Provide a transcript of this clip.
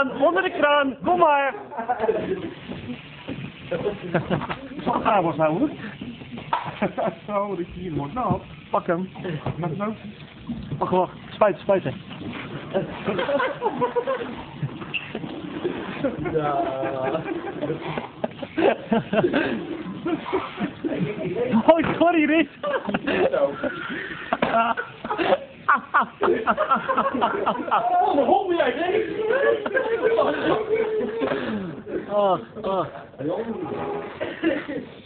onder de kraan, kom maar. Wat gaan we nou hoor? Zo, dat je hier wordt. Nou, pak hem. Wacht, wacht, spuiten. Ja. Oh, sorry, Rick. Oh, de hond ben jij, Rick. Oh.